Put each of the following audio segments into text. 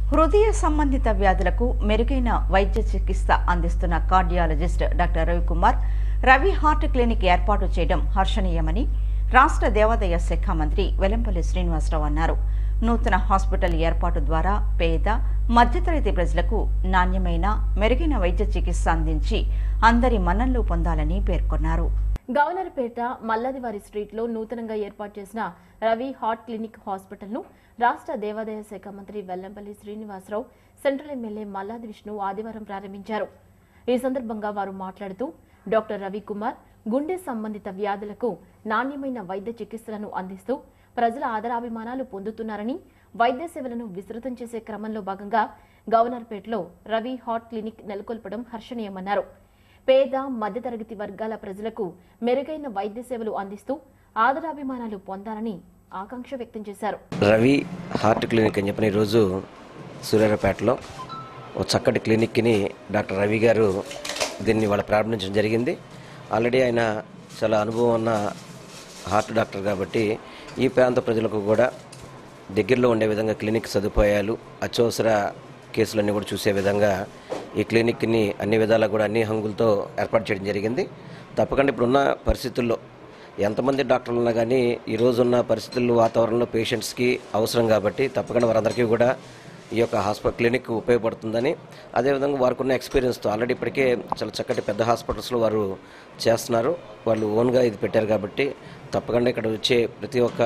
హృదయ సంబంధిత వ్యాధులకు మెరుగైన వైద్య చికిత్స అందిస్తున్న cardiologist doctor Ravikumar Ravi heart clinic ఏర్పాటు చేయడం హర్షణీయమని రాష్ట్ర దేవాదాయ శాఖ మంత్రి వెల్లంపల్లి శ్రీనివాసరావు అన్నారు. నూతన హాస్పిటల్ ఏర్పాటు ద్వారా పేద మధ్యతరగతి ప్రజలకు నాణ్యమైన మెరుగైన వైద్య చికిత్స అందించి అందరి మన్ననలు పొందాలని పేర్కొన్నారు. గవర్నర్పేట మల్లాదివారి స్ట్రీట్లో నూతనంగా ఏర్పాటు చేసిన రవి హార్ట్ క్లినిక్ హాస్పిటల్ను రాష్ట్ర దేవాదాయ శాఖ మంత్రి వెల్లంపల్లి శ్రీనివాసరావు సెంట్రల్ ఎమ్మెల్యే మల్లాది విష్ణు ఆదివారం ప్రారంభించారు. ఈ సందర్భంగా వారు మాట్లాడుతూ డాక్టర్ రవికుమార్ గుండె సంబంధిత వ్యాధులకు నాణ్యమైన వైద్య చికిత్సలను అందిస్తూ ప్రజల ఆదరాభిమానాలు పొందుతున్నారని, వైద్య సేవలను విస్తృతం చేసే క్రమంలో భాగంగా గవర్నర్పేటలో రవి హార్ట్ క్లినిక్ నెలకొల్పడం హర్షణీయమన్నారు. పేద మధ్యతరగతి వర్గాల ప్రజలకు మెరుగైన వైద్య సేవలు అందిస్తూ ఆదరాభిమానాలు పొందాలని ఆకాంక్ష వ్యక్తం చేశారు. రవి హార్ట్ క్లినిక్ అని చెప్పిన ఈరోజు సూర్యాపేటలో ఒక చక్కటి క్లినిక్ని డాక్టర్ రవి గారు దీన్ని వాళ్ళు ప్రారంభించడం జరిగింది. ఆల్రెడీ ఆయన చాలా అనుభవం ఉన్న హార్ట్ డాక్టర్ కాబట్టి ఈ ప్రాంత ప్రజలకు కూడా దగ్గరలో ఉండే విధంగా క్లినిక్ సదుపాయాలు, అత్యవసర కేసులన్నీ కూడా చూసే విధంగా ఈ క్లినిక్ని అన్ని విధాలా కూడా అన్ని హంగులతో ఏర్పాటు చేయడం జరిగింది. తప్పకుండా ఇప్పుడున్న పరిస్థితుల్లో ఎంతమంది డాక్టర్లు ఉన్నా కానీ ఈరోజున్న పరిస్థితుల్లో వాతావరణంలో పేషెంట్స్కి అవసరం కాబట్టి తప్పకుండా వారందరికీ కూడా ఈ యొక్క క్లినిక్ ఉపయోగపడుతుందని, అదేవిధంగా వారికి ఉన్న ఎక్స్పీరియన్స్తో ఆల్రెడీ ఇప్పటికే చాలా చక్కటి పెద్ద హాస్పిటల్స్లో వారు చేస్తున్నారు. వాళ్ళు ఓన్గా ఇది పెట్టారు కాబట్టి తప్పకుండా ఇక్కడ వచ్చే ప్రతి ఒక్క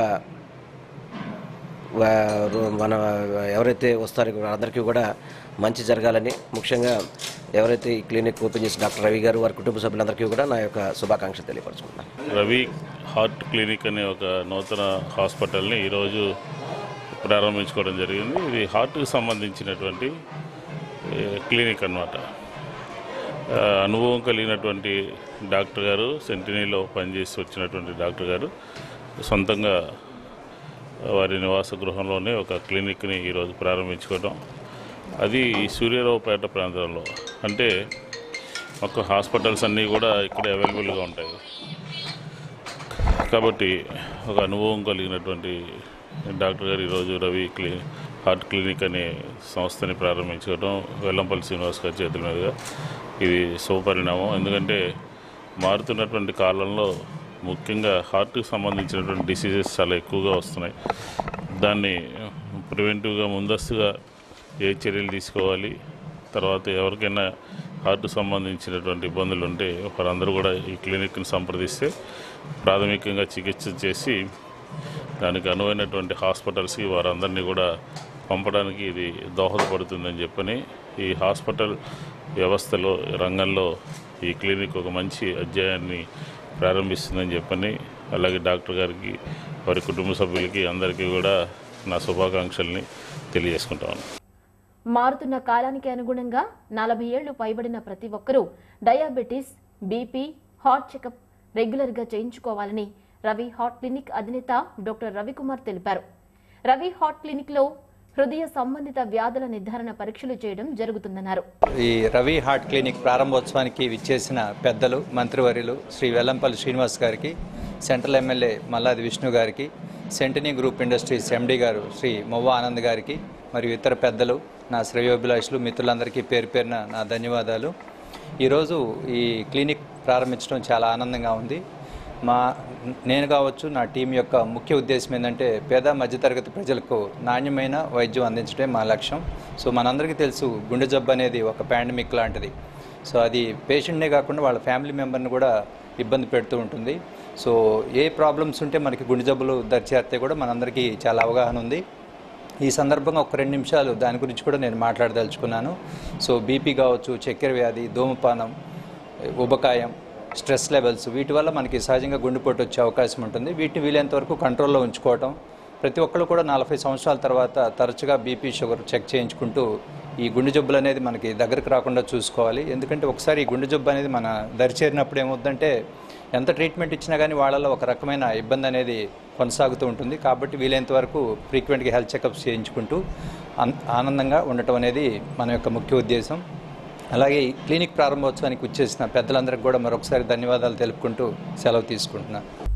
మన ఎవరైతే వస్తారో అందరికీ కూడా మంచి జరగాలని, ముఖ్యంగా ఎవరైతే ఈ క్లినిక్ ఓపెన్ చేసిన డాక్టర్ రవి గారు వారి కుటుంబ సభ్యులందరికీ కూడా నా యొక్క శుభాకాంక్షలు తెలియపరుచుకున్నాను. రవి హార్ట్ క్లినిక్ అనే ఒక నూతన హాస్పిటల్ని ఈరోజు ప్రారంభించుకోవడం జరిగింది. ఇది హార్ట్కి సంబంధించినటువంటి క్లినిక్ అన్నమాట. అనుభవం కలిగినటువంటి డాక్టర్ గారు, సెంటినీలో పనిచేసి వచ్చినటువంటి డాక్టర్ గారు సొంతంగా వారి నివాస గృహంలోనే ఒక క్లినిక్ని ఈరోజు ప్రారంభించుకోవడం, అది సూర్యారావుపేట ప్రాంతంలో. అంటే ఒక హాస్పిటల్స్ అన్నీ కూడా ఇక్కడ అవైలబుల్గా ఉంటాయి కాబట్టి ఒక అనుభవం కలిగినటువంటి డాక్టర్ గారు ఈరోజు రవి హార్ట్ క్లినిక్ అనే సంస్థని ప్రారంభించుకోవడం వెల్లంపల్లి శ్రీనివాస్ గారి చేతుల మీదుగా ఇది శుభపరిణామం. ఎందుకంటే మారుతున్నటువంటి కాలంలో ముఖ్యంగా హార్ట్కి సంబంధించినటువంటి డిసీజెస్ చాలా ఎక్కువగా వస్తున్నాయి. దాన్ని ప్రివెంటివ్గా ముందస్తుగా ఏ చర్యలు తీసుకోవాలి, తర్వాత ఎవరికైనా హార్ట్ సంబంధించినటువంటి ఇబ్బందులు ఉంటే వారందరూ కూడా ఈ క్లినిక్ని సంప్రదిస్తే ప్రాథమికంగా చికిత్స చేసి దానికి అనువైనటువంటి హాస్పిటల్స్కి వారందరినీ కూడా పంపడానికి ఇది దోహదపడుతుందని చెప్పని ఈ హాస్పిటల్ వ్యవస్థలో రంగంలో ఈ క్లినిక్ ఒక మంచి అధ్యాయాన్ని ప్రారంభిస్తుందని చెప్పని, అలాగే డాక్టర్ గారికి వారి కుటుంబ సభ్యులకి అందరికీ కూడా నా శుభాకాంక్షల్ని తెలియజేసుకుంటాను. మారుతున్న కాలానికి అనుగుణంగా 40 ఏళ్లు పైబడిన ప్రతి ఒక్కరూ డయాబెటీస్, బీపీ, హార్ట్ చెకప్ రెగ్యులర్గా చేయించుకోవాలని రవి హార్ట్ క్లినిక్ అధినేత డాక్టర్ రవికుమార్ తెలిపారు. రవి హార్ట్ క్లినిక్లో హృదయ సంబంధిత వ్యాధుల నిర్ధారణ పరీక్షలు చేయడం జరుగుతుందన్నారు. ఈ రవి హార్ట్ క్లినిక్ ప్రారంభోత్సవానికి విచ్చేసిన పెద్దలు, మంత్రివర్యులు శ్రీ వెల్లంపల్లి శ్రీనివాస్ గారికి, సెంట్రల్ ఎమ్మెల్యే మల్లాది విష్ణు గారికి, సెంటినీ గ్రూప్ ఇండస్ట్రీస్ ఎండి గారు శ్రీ మొవ్వ ఆనంద్ గారికి మరియు ఇతర పెద్దలు, నా శ్రేయోభిలాషులు, మిత్రులందరికీ పేరు పేరున నా ధన్యవాదాలు. ఈరోజు ఈ క్లినిక్ ప్రారంభించడం చాలా ఆనందంగా ఉంది. నేను కావచ్చు, నా టీం యొక్క ముఖ్య ఉద్దేశం ఏంటంటే పేద మధ్యతరగతి ప్రజలకు నాణ్యమైన వైద్యం అందించడమే మా లక్ష్యం. సో మనందరికీ తెలుసు, గుండె జబ్బు అనేది ఒక పాండమిక్ లాంటిది. సో అది పేషెంట్నే కాకుండా వాళ్ళ ఫ్యామిలీ మెంబర్ని కూడా ఇబ్బంది పెడుతూ ఉంటుంది. సో ఏ ప్రాబ్లమ్స్ ఉంటే మనకి గుండె జబ్బులు దరిచేరితే కూడా మనందరికీ చాలా అవగాహన ఉంది. ఈ సందర్భంగా ఒక 2 నిమిషాలు దాని గురించి కూడా నేను మాట్లాడదలుచుకున్నాను. సో బీపీ కావచ్చు, చక్కెర వ్యాధి, ధూమపానం, ఉబకాయం, స్ట్రెస్ లెవెల్స్, వీటి వల్ల మనకి సహజంగా గుండెపోటు వచ్చే అవకాశం ఉంటుంది. వీటిని వీలైనంత వరకు కంట్రోల్లో ఉంచుకోవటం, ప్రతి ఒక్కరు కూడా 40 సంవత్సరాల తర్వాత తరచుగా బీపీ, షుగర్ చెక్ చేయించుకుంటూ ఈ గుండె జబ్బులు అనేది మనకి దగ్గరకు రాకుండా చూసుకోవాలి. ఎందుకంటే ఒకసారి ఈ గుండె జబ్బు అనేది మన దరిచేరినప్పుడు ఏమవుతుందంటే ఎంత ట్రీట్మెంట్ ఇచ్చినా కానీ వాళ్ళలో ఒక రకమైన ఇబ్బంది అనేది కొనసాగుతూ ఉంటుంది. కాబట్టి వీలైనంత వరకు ఫ్రీక్వెంట్గా హెల్త్ చెకప్స్ చేయించుకుంటూ ఆనందంగా ఉండటం అనేది మన యొక్క ముఖ్య ఉద్దేశం. అలాగే ఈ క్లినిక్ ప్రారంభోత్సవానికి వచ్చేసిన పెద్దలందరికీ కూడా మరొకసారి ధన్యవాదాలు తెలుపుకుంటూ సెలవు తీసుకుంటున్నాను.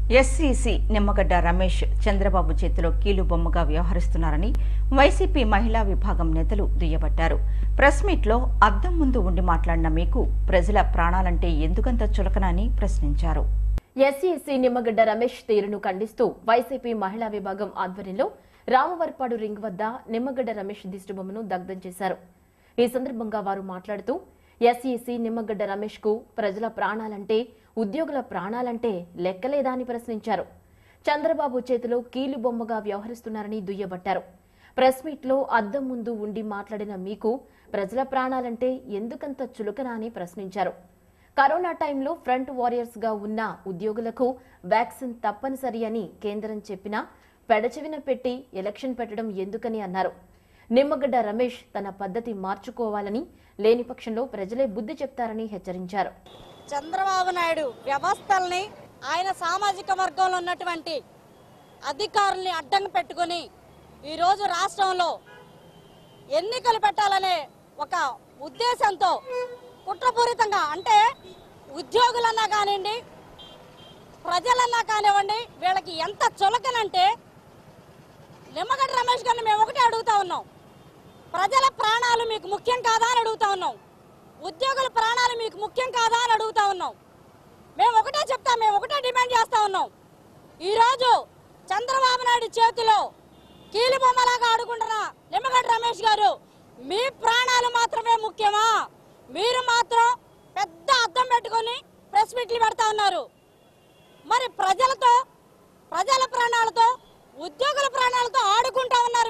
ఎస్సీసీ నిమ్మగడ్డ రమేష్ చంద్రబాబు చేతిలో కీలుబొమ్మగా వ్యవహరిస్తున్నారని వైసీపీ మహిళా విభాగం నేతలు దుయ్యబట్టారు. ప్రెస్ మీట్లో అద్దం ముందు ఉండి మాట్లాడిన మీకు ప్రజల ప్రాణాలంటే ఎందుకంత చులకన అని ప్రశ్నించారు. ఎస్సీసీ నిమ్మగడ్డ రమేష్ తీరును ఖండిస్తూ వైసీపీ మహిళా విభాగం ఆధ్వర్యంలో రామవరపాడు రింగ్ వద్ద నిమ్మగడ్డ రమేష్ దిష్టిబొమ్మను దగ్ధం చేశారు. ఈ సందర్భంగా వారు మాట్లాడుతూ ఎస్ఈసీ నిమ్మగడ్డ రమేష్ కు ప్రజల ప్రాణాలంటే, ఉద్యోగుల ప్రాణాలంటే లెక్కలేదా అని ప్రశ్నించారు. చంద్రబాబు చేతిలో కీలుబొమ్మగా వ్యవహరిస్తున్నారని దుయ్యబట్టారు. ప్రెస్ మీట్లో అద్దం ముందు ఉండి మాట్లాడిన మీకు ప్రజల ప్రాణాలంటే ఎందుకంత చులకన అని ప్రశ్నించారు. కరోనా టైంలో ఫ్రంట్ వారియర్స్ గా ఉన్న ఉద్యోగులకు వ్యాక్సిన్ తప్పనిసరి అని కేంద్రం చెప్పినా పెడచెవిన పెట్టి ఎలక్షన్ పెట్టడం ఎందుకని అన్నారు. నిమ్మగడ్డ రమేష్ తన పద్ధతి మార్చుకోవాలని, లేని పక్షంలో ప్రజలే బుద్ధి చెప్తారని హెచ్చరించారు. చంద్రబాబు నాయుడు వ్యవస్థల్ని, ఆయన సామాజిక వర్గంలో ఉన్నటువంటి అధికారుల్ని అడ్డంగా పెట్టుకుని ఈరోజు రాష్ట్రంలో ఎన్నికలు పెట్టాలనే ఒక ఉద్దేశంతో కుట్రపూరితంగా, అంటే ఉద్యోగులన్నా కానివ్వండి, ప్రజలన్నా కానివ్వండి, వీళ్ళకి ఎంత చులకనంటే నిమ్మగడ్డ రమేష్ గారిని మేము ఒకటే అడుగుతా ఉన్నాం, ప్రజల ప్రాణాలు మీకు ముఖ్యం కాదా అని అడుగుతా ఉన్నాం, ఉద్యోగుల ప్రాణాలు మీకు ముఖ్యం కాదా అని అడుగుతా ఉన్నాం. మేము ఒకటే చెప్తాం, మేము ఒకటే డిమాండ్ చేస్తా ఉన్నాం. ఈరోజు చంద్రబాబు నాయుడు చేతిలో కీలుబొమ్మలాగా ఆడుకుంటున్న నిమ్మగడ్డ రమేష్ గారు, మీ ప్రాణాలు మాత్రమే ముఖ్యమా? మీరు మాత్రం పెద్ద అద్దం పెట్టుకొని ప్రెస్ మీట్లు పెడతా ఉన్నారు. మరి ప్రజలతో, ప్రజల ప్రాణాలతో, ఉద్యోగుల ప్రాణాలతో ఆడుకుంటా ఉన్నారు.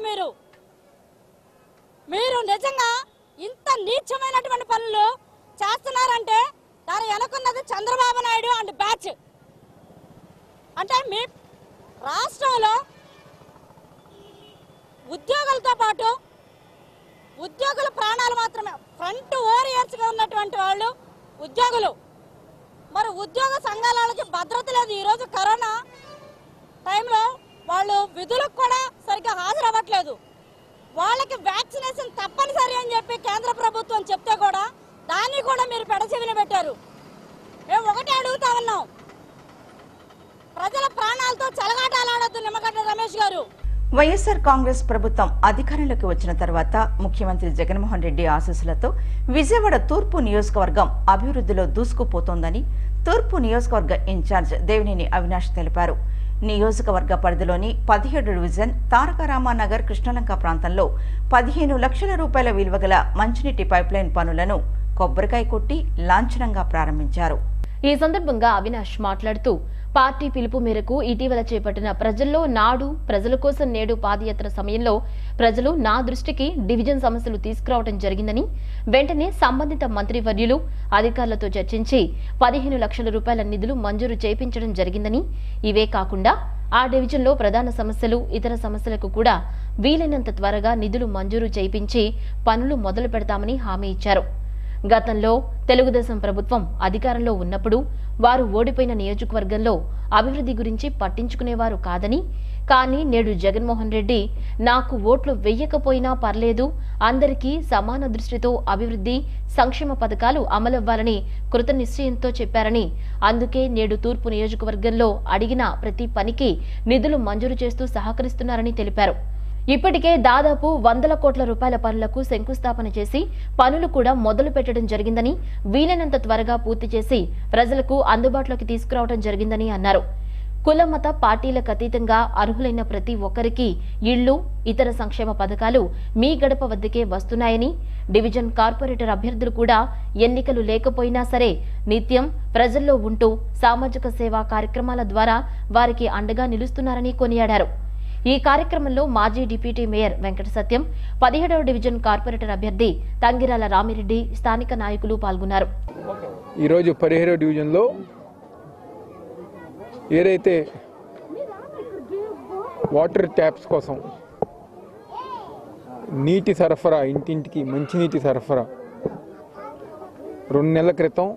మీరు నిజంగా ఇంత నీచమైనటువంటి పనులు చేస్తున్నారంటే దాని వెనుకున్నది చంద్రబాబు నాయుడు అండ్ బ్యాచ్. అంటే మీ రాష్ట్రంలో ఉద్యోగులతో పాటు ఉద్యోగుల ప్రాణాలు మాత్రమే, ఫ్రంట్ వారియర్స్గా ఉన్నటువంటి వాళ్ళు ఉద్యోగులు. మరి ఉద్యోగ సంఘాలకి భద్రత లేదు. ఈరోజు కరోనా టైంలో వాళ్ళు విధులకు కూడా సరిగ్గా హాజరవ్వట్లేదు. వాళ్ళకి వ్యాక్సినేషన్ తప్పనిసరి అని చెప్పి కేంద్ర ప్రభుత్వం చెప్తే కూడా దాన్ని కూడా మీరు పెడచెవిన పెట్టారు. మేము ఒకటే అడుగుతా ఉన్నాం, ప్రజల ప్రాణాలతో చెలగాటాలాడొద్దు నిమ్మగడ్డ రమేష్ గారు. వైఎస్ఆర్ కాంగ్రెస్ ప్రభుత్వం అధికారంలోకి వచ్చిన తర్వాత ముఖ్యమంత్రి జగన్మోహన్ రెడ్డి ఆశీస్సులతో విజయవాడ తూర్పు నియోజకవర్గం అభివృద్ధిలో దూసుకుపోతోందని తూర్పు నియోజకవర్గ ఇన్ఛార్జ్ దేవినేని అవినాష్ తెలిపారు. నియోజకవర్గ పరిధిలోని 17 డివిజన్ తారకరామానగర్ కృష్ణలంక ప్రాంతంలో 15 లక్షల రూపాయల విలువ గల మంచినీటి పైప్లైన్ పనులను కొబ్బరికాయ కొట్టి లాంఛనంగా ప్రారంభించారు. ఈ సందర్భంగా అవినాష్ మాట్లాడుతూ పార్టీ పిలుపు మేరకు ఇటీవల చేపట్టిన ప్రజల్లో నాడు, ప్రజల కోసం నేడు పాదయాత్ర సమయంలో ప్రజలు నా దృష్టికి డివిజన్ సమస్యలు తీసుకురావడం జరిగిందని, వెంటనే సంబంధిత మంత్రివర్యులు అధికారులతో చర్చించి 15 లక్షల రూపాయల నిధులు మంజూరు చేయించడం జరిగిందని, ఇవే కాకుండా ఆ డివిజన్లో ప్రధాన సమస్యలు, ఇతర సమస్యలకు కూడా వీలైనంత త్వరగా నిధులు మంజూరు చేయించి పనులు మొదలు పెడతామని హామీ ఇచ్చారు. గతంలో తెలుగుదేశం ప్రభుత్వం అధికారంలో ఉన్నప్పుడు వారు ఓడిపోయిన నియోజకవర్గంలో అభివృద్ధి గురించి పట్టించుకునేవారు కాదని, కానీ నేడు జగన్మోహన్ రెడ్డి నాకు ఓట్లు వెయ్యకపోయినా పర్లేదు, అందరికీ సమాన దృష్టితో అభివృద్ధి, సంక్షేమ పథకాలు అమలవ్వాలని కృత నిశ్చయంతో చెప్పారని, అందుకే నేడు తూర్పు నియోజకవర్గంలో అడిగిన ప్రతి పనికి నిధులు మంజూరు చేస్తూ సహకరిస్తున్నారని తెలిపారు. ఇప్పటికే దాదాపు 100 కోట్ల రూపాయల పనులకు శంకుస్థాపన చేసి పనులు కూడా మొదలు పెట్టడం జరిగిందని, వీలైనంత త్వరగా పూర్తి చేసి ప్రజలకు అందుబాటులోకి తీసుకురావడం జరిగిందని అన్నారు. కుల మత పార్టీలకు అతీతంగా అర్హులైన ప్రతి ఒక్కరికి ఇళ్లు, ఇతర సంక్షేమ పథకాలు మీ గడప వద్దకే వస్తున్నాయని, డివిజన్ కార్పొరేటర్ అభ్యర్థులు కూడా ఎన్నికలు లేకపోయినా సరే నిత్యం ప్రజల్లో ఉంటూ సామాజిక సేవా కార్యక్రమాల ద్వారా వారికి అండగా నిలుస్తున్నారని కొనియాడారు. ఈ కార్యక్రమంలో మాజీ డిప్యూటీ మేయర్ వెంకట సత్యం, 17వ డివిజన్ కార్పొరేటర్ అభ్యర్థి తంగిరాల రామిరెడ్డి, స్థానిక నాయకులు పాల్గొన్నారు. ఈరోజు 17వ డివిజన్లో ఏదైతే వాటర్ ట్యాప్స్ కోసం నీటి సరఫరా, ఇంటింటికి మంచినీటి సరఫరా 2 నెలల క్రితం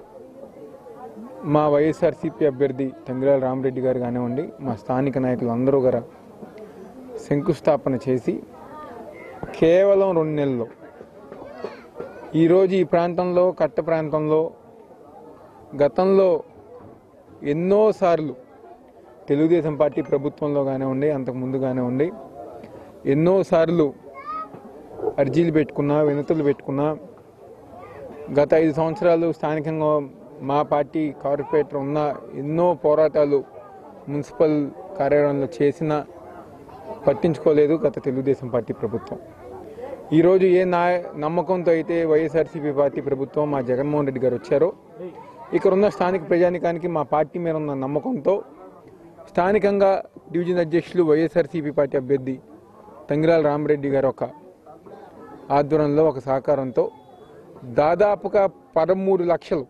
మా వైఎస్ఆర్సీపీ అభ్యర్థి తంగిరాల రామిరెడ్డి గారు కానివ్వండి, మా స్థానిక నాయకులు అందరూ గారు శంకుస్థాపన చేసి కేవలం 2 నెలల్లో ఈరోజు ఈ ప్రాంతంలో, కట్ట ప్రాంతంలో గతంలో ఎన్నోసార్లు తెలుగుదేశం పార్టీ ప్రభుత్వంలో కానివ్వండి, అంతకుముందు కానివ్వండి ఎన్నోసార్లు అర్జీలు పెట్టుకున్నా, వినతులు పెట్టుకున్నా, గత 5 సంవత్సరాలు స్థానికంగా మా పార్టీ కార్పొరేటర్ ఉన్న ఎన్నో పోరాటాలు మున్సిపల్ కార్యాలయంలో చేసినా పట్టించుకోలేదు గత తెలుగుదేశం పార్టీ ప్రభుత్వం. ఈరోజు ఏ నమ్మకంతో అయితే వైఎస్ఆర్సీపీ పార్టీ ప్రభుత్వం మా జగన్మోహన్ రెడ్డి గారు వచ్చారో, ఇక్కడ ఉన్న స్థానిక ప్రజానికానికి మా పార్టీ మీద ఉన్న నమ్మకంతో స్థానికంగా డివిజన్ అధ్యక్షులు వైఎస్ఆర్సీపీ పార్టీ అభ్యర్థి తంగిరాల రామరెడ్డి గారు ఒక ఆధ్వర్యంలో, ఒక సహకారంతో దాదాపుగా 13 లక్షలు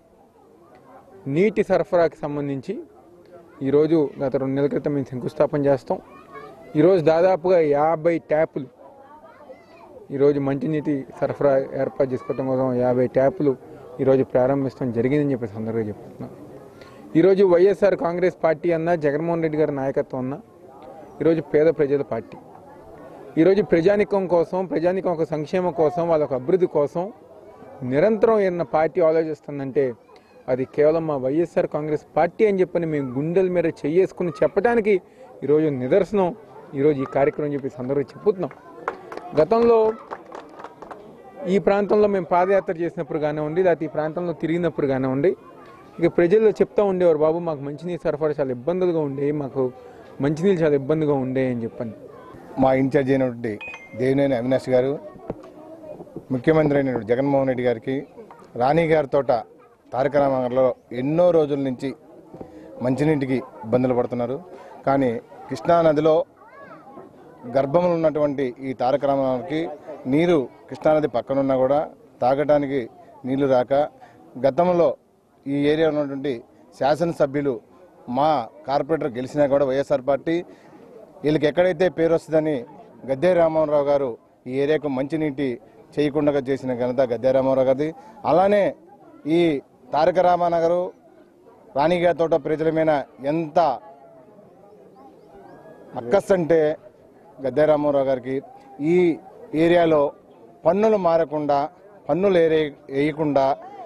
నీటి సరఫరాకి సంబంధించి ఈరోజు గత 2 నెలల క్రితం మేము శంకుస్థాపన చేస్తాం. ఈరోజు దాదాపుగా 50 ట్యాపులు ఈరోజు మంచినీటి సరఫరా ఏర్పాటు చేసుకోవడం కోసం 50 ట్యాపులు ఈరోజు ప్రారంభించడం జరిగిందని చెప్పి సందర్భంగా చెప్తున్నాం. ఈరోజు వైఎస్ఆర్ కాంగ్రెస్ పార్టీ అన్న, జగన్మోహన్ రెడ్డి గారి నాయకత్వం అన్న ఈరోజు పేద ప్రజల పార్టీ. ఈరోజు ప్రజానికం కోసం, ప్రజానికం ఒక సంక్షేమం కోసం, వాళ్ళ ఒక అభివృద్ధి కోసం నిరంతరం ఏదైనా పార్టీ ఆలోచిస్తుందంటే అది కేవలం మా వైఎస్ఆర్ కాంగ్రెస్ పార్టీ అని చెప్పని మేము గుండెల మీద చేసుకుని చెప్పడానికి ఈరోజు నిదర్శనం ఈరోజు ఈ కార్యక్రమం చెప్పి సందర్భంగా చెప్పుతున్నాం. గతంలో ఈ ప్రాంతంలో మేము పాదయాత్ర చేసినప్పుడు కానివ్వండి, లేకపోతే ఈ ప్రాంతంలో తిరిగినప్పుడు కానివ్వండి, ఇక ప్రజల్లో చెప్తూ ఉండేవారు, బాబు మాకు మంచినీరు సరఫరా చాలా ఇబ్బందులుగా ఉండేవి, మాకు మంచినీళ్ళు చాలా ఇబ్బందిగా ఉండేవి అని చెప్పని. మా ఇన్ఛార్జ్ అయినటువంటి దేవినేని అవినాష్ గారు, ముఖ్యమంత్రి అయిన జగన్మోహన్ రెడ్డి గారికి, రాణి గారి తోట తారక రామానగర్లో ఎన్నో రోజుల నుంచి మంచినీటికి ఇబ్బందులు పడుతున్నారు. కానీ కృష్ణానదిలో గర్భంలో ఉన్నటువంటి ఈ తారక రామానగర్కి నీరు కృష్ణానది పక్కనున్నా కూడా తాగడానికి నీళ్లు రాక, గతంలో ఈ ఏరియాలో ఉన్నటువంటి శాసనసభ్యులు మా కార్పొరేటర్ గెలిచినా కూడా వైఎస్ఆర్ పార్టీ వీళ్ళకి ఎక్కడైతే పేరు వస్తుందని గద్దె రామ్మోహన్ గారు ఈ ఏరియాకు మంచినీటి చేయకుండా చేసిన ఘనత గద్దె రామ్మోహన్ గారిది. అలానే ఈ తారక రామానగరు, రాణిగారి తోట ప్రజల మీద ఎంత అక్కస్సంటే గద్దె రామ్మోహన్ గారికి ఈ ఏరియాలో పన్నులు మారకుండా, పన్నులు వేయకుండా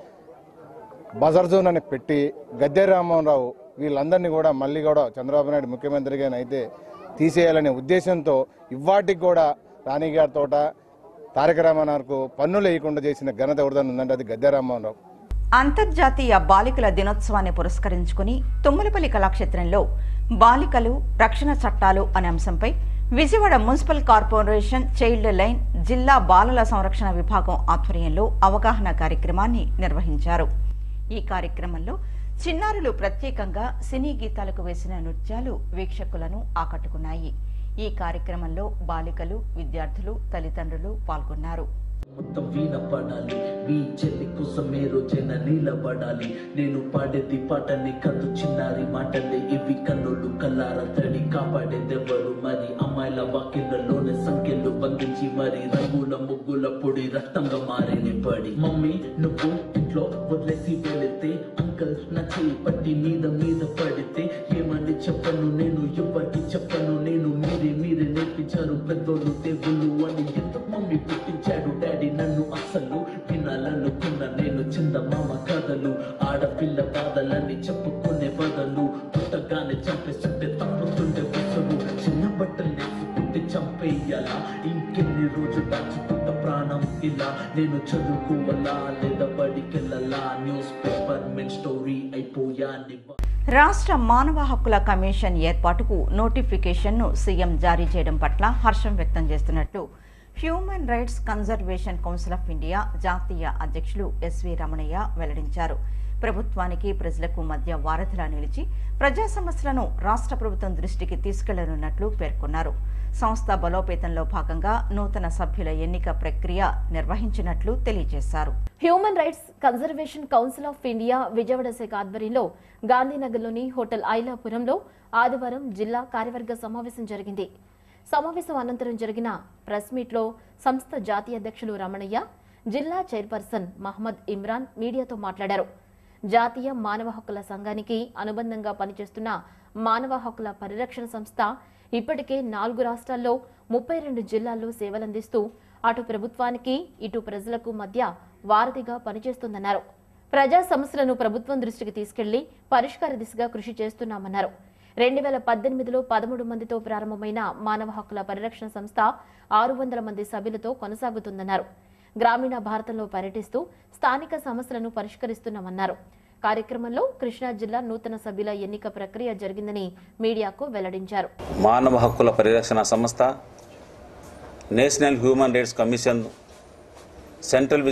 బజార్ జోన్ అని పెట్టి గద్దె రామ్మోహన్ రావు వీళ్ళందరినీ కూడా మళ్ళీ కూడా చంద్రబాబు నాయుడు ముఖ్యమంత్రిగా అయితే తీసేయాలనే ఉద్దేశంతో ఇవాటికి కూడా రాణిగారి తోట తారక రామానగర్కు పన్నులు వేయకుండా చేసిన ఘనత ఎవరిదని ఉందంటే అది గద్దె రామ్మోహన్ రావు. అంతర్జాతీయ బాలికల దినోత్సవాన్ని పురస్కరించుకుని తుమ్మలపల్లి కళాక్షేత్రంలో బాలికలు, రక్షణ చట్టాలు అనే అంశంపై Vijayawada municipal corporation child line జిల్లా బాలల సంరక్షణ విభాగం ఆధ్వర్యంలో అవగాహన కార్యక్రమాన్ని నిర్వహించారు. ఈ కార్యక్రమంలో చిన్నారులు ప్రత్యేకంగా సినీ గీతాలకు వేసిన నృత్యాలు వీక్షకులను ఆకట్టుకున్నాయి. ఈ కార్యక్రమంలో బాలికలు, విద్యార్థులు, తల్లిదండ్రులు పాల్గొన్నారు. మొత్తం వీణ పడాలి, మీ చెల్లి కోసం మీరు జన నిలబడాలి. నేను పాడేది పాటని కన్ను చిన్నారి మాటలే ఇవి, కన్నులు కల్లార తడి కాపాడేదెవరు మరి. అమ్మాయిల వాకిళ్లలోనే సంఖ్యలు బంధించి మరి రంగుల ముగ్గుల పొడి రక్తంగా మారేనే పడి. మమ్మీ నువ్వు ఇంట్లో వదిలేసి వెళితే, అంకల్ నా చేయి పట్టి మీద మీద పడితే ఏమని చెప్పను నేను, ఎవరికి చెప్పను నేను. మీరే నేర్పించారు పెద్దోళ్ళు దేవుళ్ళు అని. ఎందుకు మమ్మీ పుట్టించాడు డాడీ నన్ను, అసలు వినాలనుకున్న నేను చందమామ కథలు. ఆడపిల్ల బాధలని చెప్పుకునే బదులు పుట్టగానే చంపేస్తుంటే తప్పుతుండే విసుగు. చిన్న బట్టలు నేర్చుకుంటే చంపేయాలా, ఇంకెన్ని రోజులు దాచుకుంట ప్రాణం ఇలా. నేను చదువుకోవాలా లేదా బడికెళ్ళాలా, న్యూస్ పేపర్ మెన్ స్టోరీ అయిపోయా. రాష్ట్ర మానవ హక్కుల కమిషన్ ఏర్పాటుకు నోటిఫికేషన్ను సీఎం జారీ చేయడం పట్ల హర్షం వ్యక్తం చేస్తున్నట్లు human rights conservation council of India జాతీయ అధ్యక్షులు ఎస్వి రమణయ్య వెల్లడించారు. ప్రభుత్వానికి ప్రజలకు మధ్య వారధిలా నిలిచి ప్రజా సమస్యలను రాష్ట్ర ప్రభుత్వం దృష్టికి తీసుకెళ్లనున్నట్లు పేర్కొన్నారు. సంస్థ బలోపేతంలో భాగంగా నూతన సభ్యుల ఎన్నిక ప్రక్రియ నిర్వహించినట్లు తెలియజేశారు. Human rights conservation council of India Vijayawada శాఖ ఆధ్వర్యంలో గాంధీనగర్లోని హోటల్ ఐలాపురంలో ఆదివారం జిల్లా కార్యవర్గ సమావేశం జరిగింది. సమావేశం అనంతరం జరిగిన ప్రెస్ మీట్లో సంస్థ జాతీయ అధ్యక్షులు రమణయ్య, జిల్లా చైర్పర్సన్ మహమ్మద్ ఇమ్రాన్ మీడియాతో మాట్లాడారు. జాతీయ మానవ హక్కుల సంఘానికి అనుబంధంగా పనిచేస్తున్న మానవ హక్కుల పరిరక్షణ సంస్థ ఇప్పటికే 4 రాష్ట్రాల్లో 32 జిల్లాల్లో సేవలందిస్తూ అటు ప్రభుత్వానికి ఇటు ప్రజలకు మధ్య వారధిగా పనిచేస్తుందన్నారు. ప్రజా సమస్యలను ప్రభుత్వం దృష్టికి తీసుకెళ్లి పరిష్కార దిశగా కృషి చేస్తున్నామన్నారు. 2018లో 13 మందితో ప్రారంభమైన మానవ హక్కుల పరిరక్షణ సంస్థ 600 మంది సభ్యులతో కొనసాగుతుందన్నారు. గ్రామీణ భారతంలో పర్యటిస్తూ స్థానిక సమస్యలను పరిష్కరిస్తున్నామన్నారు. కార్యక్రమంలో కృష్ణా జిల్లా నూతన సభ్యుల ఎన్నిక ప్రక్రియ జరిగిందని మీడియాకు వెల్లడించారు. మానవ హక్కుల పరిరక్షణ సంస్థ, national human rights commission, central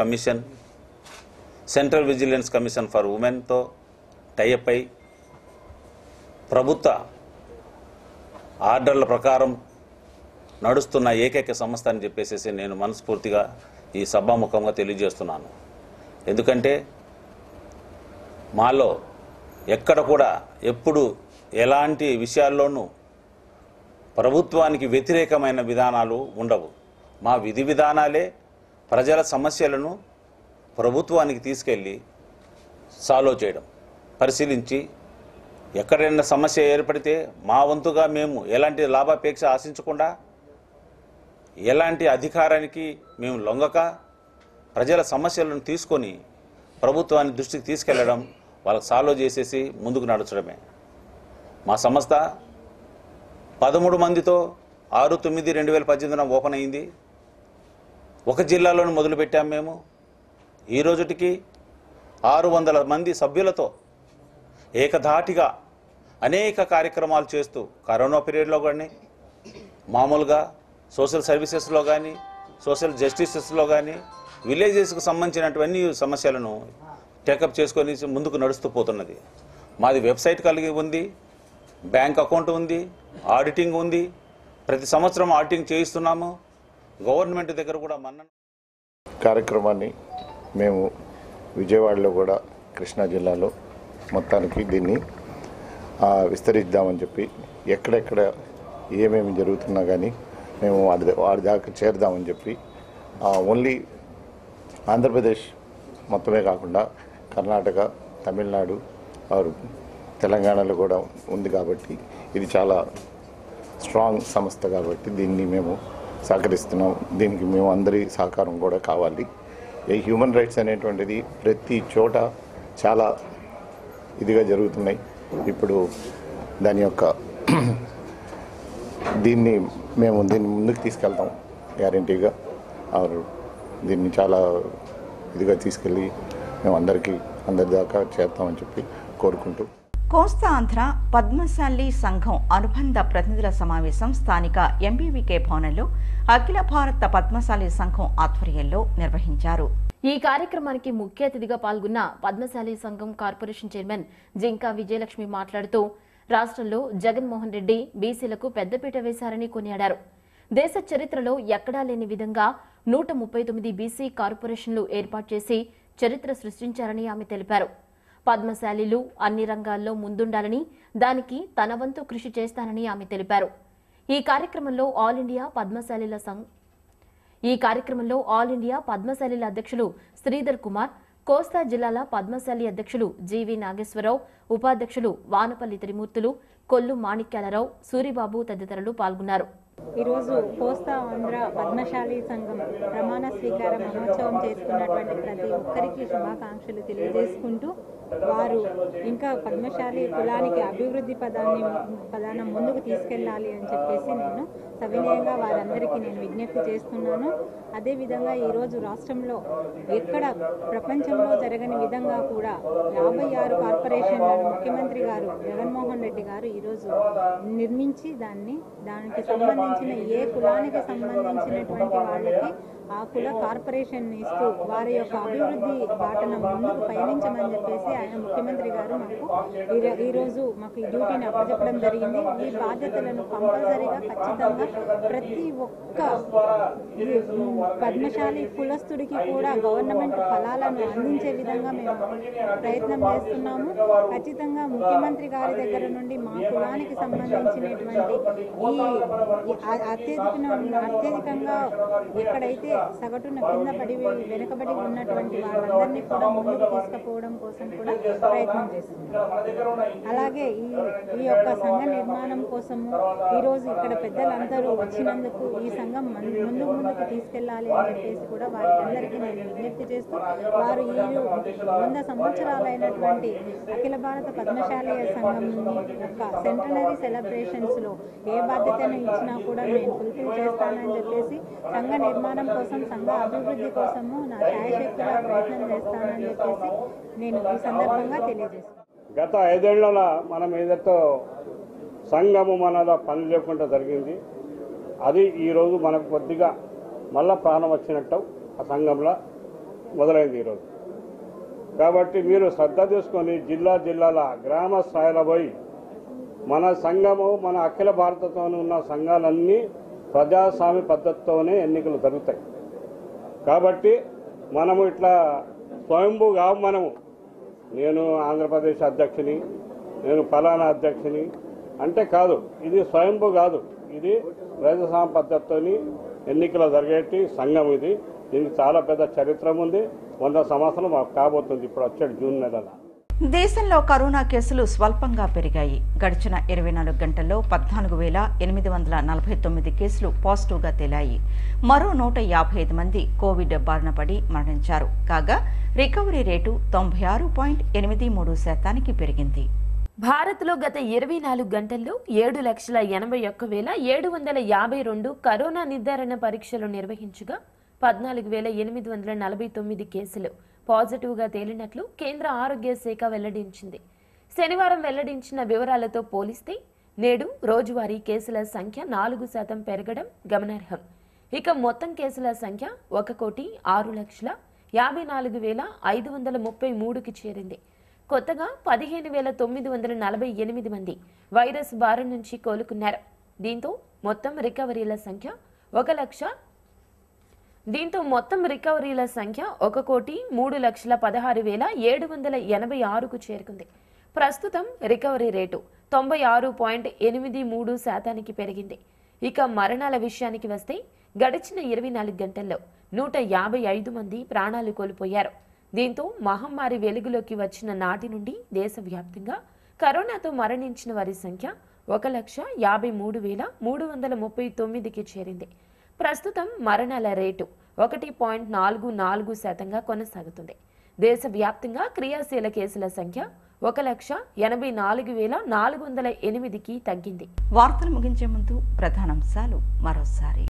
vigilance commission for ఉమెన్తో టైఅప్ అయి ప్రభుత్వ ఆర్డర్ల ప్రకారం నడుస్తున్న ఏకైక సంస్థ అని చెప్పేసి నేను మనస్ఫూర్తిగా ఈ సభాముఖంగా తెలియజేస్తున్నాను. ఎందుకంటే మాలో ఎక్కడ కూడా ఎప్పుడు ఎలాంటి విషయాల్లోనూ ప్రభుత్వానికి వ్యతిరేకమైన విధానాలు ఉండవు. మా విధి విధానాలే ప్రజల సమస్యలను ప్రభుత్వానికి తీసుకెళ్ళి సాల్వ్ చేయడం, పరిశీలించి ఎక్కడైనా సమస్య ఏర్పడితే మా వంతుగా మేము ఎలాంటి లాభాపేక్ష ఆశించకుండా, ఎలాంటి అధికారానికి మేము లొంగక ప్రజల సమస్యలను తీసుకొని ప్రభుత్వాన్ని దృష్టికి తీసుకెళ్లడం, వాళ్ళకి సాల్వ్ చేసేసి ముందుకు నడచడమే. మా సంస్థ 13 మందితో 6/9/2018 ఓపెన్ అయింది. ఒక జిల్లాలోనే మొదలుపెట్టాం మేము. ఈ రోజుటికి 600 మంది సభ్యులతో ఏకధాటిగా అనేక కార్యక్రమాలు చేస్తూ కరోనా పీరియడ్లో కానీ, మామూలుగా సోషల్ సర్వీసెస్లో కానీ, సోషల్ జస్టిసెస్లో కానీ, విలేజెస్కు సంబంధించినటువంటి సమస్యలను టేకప్ చేసుకొని ముందుకు నడుస్తూ పోతున్నది. మాది వెబ్సైట్ కలిగి ఉంది, బ్యాంక్ అకౌంట్ ఉంది, ఆడిటింగ్ ఉంది. ప్రతి సంవత్సరం ఆడిటింగ్ చేయిస్తున్నాము. గవర్నమెంట్ దగ్గర కూడా కార్యక్రమాన్ని మేము విజయవాడలో కూడా కృష్ణా జిల్లాలో మొత్తానికి దీన్ని విస్తరిద్దామని చెప్పి ఎక్కడెక్కడ ఏమేమి జరుగుతున్నా కానీ మేము వాడి దాకా చేరుదామని చెప్పి ఓన్లీ ఆంధ్రప్రదేశ్ మొత్తమే కాకుండా కర్ణాటక, తమిళనాడు ఆరు తెలంగాణలో కూడా ఉంది. కాబట్టి ఇది చాలా స్ట్రాంగ్ సంస్థ కాబట్టి దీన్ని మేము సహకరిస్తున్నాం. దీనికి మేము అందరి సహకారం కూడా కావాలి. ఈ హ్యూమన్ రైట్స్ అనేటువంటిది ప్రతి చోట చాలా ఇదిగా జరుగుతున్నాయి. ఇప్పుడు దాని యొక్క దీన్ని ముందుకు తీసుకెళ్తాం గ్యారంటీగా. దీన్ని చాలా ఇదిగా తీసుకెళ్ళి మేము అందరి దాకా చేస్తామని చెప్పి కోరుకుంటూ, కోస్తా ఆంధ్ర పద్మశాలి సంఘం అనుబంధ ప్రతినిధుల సమావేశం స్థానిక ఎంబీవీకే భవనంలో అఖిల భారత పద్మశాలి సంఘం ఆధ్వర్యంలో నిర్వహించారు. ఈ కార్యక్రమానికి ముఖ్య అతిథిగా పాల్గొన్న పద్మశాలి సంఘం కార్పొరేషన్ చైర్మన్ జింకా విజయలక్ష్మి మాట్లాడుతూ రాష్ట్రంలో జగన్మోహన్ రెడ్డి బీసీలకు పెద్దపీట వేశారని కొనియాడారు. దేశ చరిత్రలో ఎక్కడా లేని విధంగా 139 బీసీ కార్పొరేషన్లు ఏర్పాటు చేసి చరిత్ర సృష్టించారని ఆమె తెలిపారు. పద్మశాలీలు అన్ని రంగాల్లో ముందుండాలని, దానికి తన వంతు కృషి చేస్తానని ఆమె తెలిపారు. ఈ కార్యక్రమంలో ఆల్ ఇండియా పద్మశాలీల అధ్యక్షులు శ్రీధర్ కుమార్, కోస్తా జిల్లాల పద్మశాలి అధ్యక్షులు జీవి నాగేశ్వరరావు, ఉపాధ్యక్షులు వానపల్లి త్రిమూర్తులు, కొల్లు మాణిక్యాలరావు, సూరిబాబు తదితరులు పాల్గొన్నారు. ఈరోజు కోస్తా ఆంధ్ర పద్మశాలి సంఘం ప్రమాణ స్వీకార మహోత్సవం చేసుకున్నటువంటి ప్రతి ఒక్కరికి శుభాకాంక్షలు తెలియజేసుకుంటూ, వారు ఇంకా పద్మశాలి కులానికి అభివృద్ధి పదాన ముందుకు తీసుకెళ్లాలి అని చెప్పేసి నేను సవినయంగా వారందరికీ నేను విజ్ఞప్తి చేస్తున్నాను. అదేవిధంగా ఈరోజు రాష్ట్రంలో ఎక్కడ ప్రపంచంలో జరగని విధంగా కూడా 56 కార్పొరేషన్లను ముఖ్యమంత్రి గారు జగన్మోహన్ రెడ్డి గారు ఈరోజు నిర్మించి దానికి సంబంధించిన ఏ కులానికి సంబంధించినటువంటి వాళ్ళకి ఆ కుల కార్పొరేషన్ ఇస్తూ వారి యొక్క అభివృద్ధి బాటన ముందుకు పయనించమని చెప్పేసి ఆయన ముఖ్యమంత్రి గారు ఈరోజు మాకు ఈ డ్యూటీని అప్పచెప్పడం జరిగింది. ఈ బాధ్యతలను కంపల్సరీగా ఖచ్చితంగా ప్రతి ఒక్క పద్మశాలి కులస్తుడికి కూడా గవర్నమెంట్ ఫలాలను అందించే విధంగా మేము ప్రయత్నం చేస్తున్నాము. ఖచ్చితంగా ముఖ్యమంత్రి గారి దగ్గర నుండి మా కులానికి సంబంధించినటువంటి ఈ అత్యధికంగా ఎక్కడైతే సగటున కింద పడి వెనుకబడి ఉన్నటువంటి వాళ్ళందరినీ కూడా ముందుకు తీసుకుపోవడం కోసం కూడా ప్రయత్నం చేస్తున్నాం. అలాగే ఈ యొక్క సంఘ నిర్మాణం కోసము ఈరోజు ఇక్కడ పెద్దలంతా అందరూ వచ్చినందుకు ఈ సంఘం ముందుకు తీసుకెళ్లాలి అని చెప్పేసి కూడా వారందరికీ నేను విజ్ఞప్తి చేస్తూ వారు ఈ 100 సంవత్సరాలైనటువంటి అఖిల భారత పద్మశాలి సంఘం యొక్క సెంటనరీ సెలబ్రేషన్స్లో ఏ బాధ్యతను ఇచ్చినా కూడా నేను ఫుల్ఫిల్ చేస్తానని చెప్పేసి సంఘ నిర్మాణం కోసం సంఘ అభివృద్ధి కోసము నా శాయశక్తుల ప్రయత్నం చేస్తానని చెప్పేసి నేను ఈ సందర్భంగా తెలియజేస్తాను. గత 5 ఏళ్లలో మనం ఏదైతే సంఘము మనలో పని లేకుండా జరిగింది, అది ఈరోజు మనకు కొద్దిగా మళ్ళా ప్రాణం వచ్చినట్టు ఆ సంఘంలో మొదలైంది ఈరోజు. కాబట్టి మీరు శ్రద్ధ తీసుకొని జిల్లాల గ్రామ స్థాయిలో పోయి మన సంఘము మన అఖిల భారతతో ఉన్న సంఘాలన్నీ ప్రజాస్వామ్య పద్ధతితోనే ఎన్నికలు జరుగుతాయి. కాబట్టి మనము ఇట్లా స్వయంభూగా నేను ఆంధ్రప్రదేశ్ అధ్యక్షుని, నేను ఫలానా అధ్యక్షుని అంటే కాదు. ఇది స్వయంభూ కాదు, ఇది ప్రజాస్వామ్య పద్ధతితోని ఎన్నికలు జరిగేటి సంఘం. ఇది దీనికి చాలా పెద్ద చరిత్ర ఉంది. 100 సంవత్సరాలు మాకు కాబోతుంది ఇప్పుడు వచ్చే జూన్ నెలలో. దేశంలో కరోనా కేసులు స్వల్పంగా పెరిగాయి. గడిచిన 24 గంటల్లో 14,849 కేసులు పాజిటివ్గా తేలాయి. మరో 155 మంది కోవిడ్ బారిన పడి మరణించారు. కాగా రికవరీ రేటు 96.83% పెరిగింది. భారత్లో గత 24 గంటల్లో 7,81,752 కరోనా నిర్ధారణ పరీక్షలు నిర్వహించగా 14,849 కేసులు పాజిటివ్గా తేలినట్లు కేంద్ర ఆరోగ్య శాఖ వెల్లడించింది. శనివారం వెల్లడించిన వివరాలతో పోలిస్తే నేడు రోజువారీ కేసుల సంఖ్య 4% పెరగడం గమనార్హం. ఇక మొత్తం కేసుల సంఖ్య 1,54,543కి చేరింది. కొత్తగా 15,948 మంది వైరస్ బారి నుంచి కోలుకున్నారు. దీంతో మొత్తం రికవరీల సంఖ్య 1,03,16,786కు చేరుకుంది. ప్రస్తుతం రికవరీ రేటు 96.83% పెరిగింది. ఇక మరణాల విషయానికి వస్తే గడిచిన 24 గంటల్లో 155 మంది ప్రాణాలు కోల్పోయారు. దీంతో మహమ్మారి వెలుగులోకి వచ్చిన నాటి నుండి దేశవ్యాప్తంగా కరోనాతో మరణించిన వారి సంఖ్య 1,53,339కి చేరింది. ప్రస్తుతం మరణాల రేటు 1.44% కొనసాగుతుంది. దేశవ్యాప్తంగా క్రియాశీల కేసుల సంఖ్య 1,84,408కి తగ్గింది. వార్తలు ముగించే ముందు ప్రధానాంశాలు మరోసారి.